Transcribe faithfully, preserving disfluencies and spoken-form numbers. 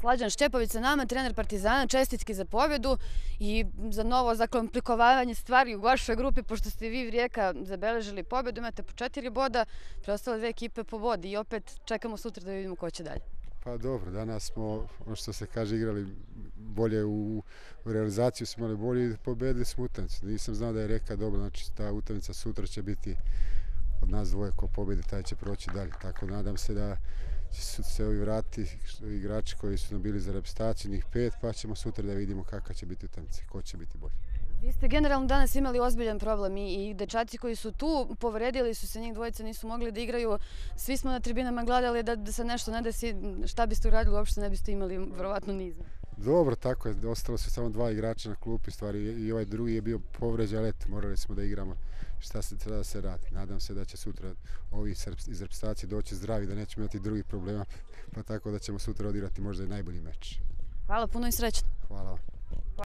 Slađan Šćepović sa nama, trener Partizana, čestitke za pobjedu i za novo zakomplikovanje stvari u vašoj grupi, pošto ste vi Rijeka zabeležili pobjedu, imate po četiri boda, preostale dve ekipe po bodi i opet čekamo sutra da vidimo ko će dalje. Pa dobro, danas smo, ono što se kaže, igrali bolje u, u realizaciju, smo imali bolje i pobedili smo utakmicu. Nisam znao da je Rijeka dobra, znači ta utakmica sutra će biti od nas dvoje, ko pobjede taj će proći dalje. Tako nadam se da će se ovi vratiti igrači koji su nam bili za reprezentaciju, njih pet, pa ćemo sutra da vidimo kakva će biti utakmica, ko će biti bolji. Vi ste generalno danas imali ozbiljan problem i, i dečaci koji su tu povredili su se, njih dvojica nisu mogli da igraju. Svi smo na tribinama gledali da, da se nešto ne desi, šta biste uradili, uopšte ne biste imali verovatno niz. Dobro, tako je, ostalo su samo dva igrača na klupi, stvari i ovaj drugi je bio povređen, ali eto, morali smo da igramo šta se treba da se radi. Nadam se da će sutra ovi iz reprezentacije doći zdravi, da nećemo imati drugih problema, pa tako da ćemo sutra odigrati možda i najbolji meč. Hvala puno i srećno.